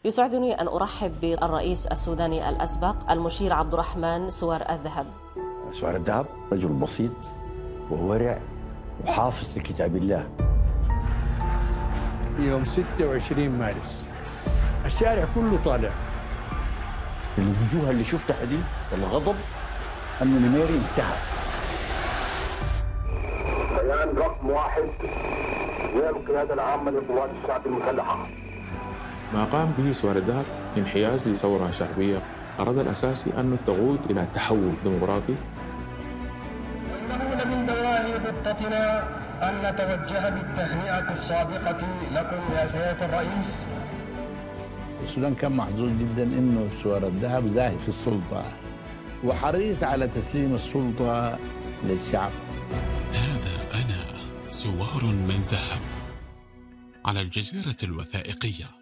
يسعدني أن أرحب بالرئيس السوداني الأسبق المشير عبد الرحمن سوار الذهب. سوار الذهب رجل بسيط وورع وحافظ لكتاب الله. يوم 26 مارس الشارع كله طالع. الوجوه اللي شفتها دي والغضب أن نميري انتهى. بيان رقم 1 هي القيادة العامة لقوات الشعب المسلحة. ما قام به سوار الذهب انحياز لثورة شعبية غرضها الأساسي أن تعود إلى تحول ديمقراطي. وإنه لمن دواعي خطتنا أن نتوجه بالتهنئة الصادقة لكم يا سيادة الرئيس. السودان كان محظوظ جدا إنه سوار الذهب زاهد في السلطة وحريص على تسليم السلطة للشعب. هذا أنا سوار من ذهب على الجزيرة الوثائقية.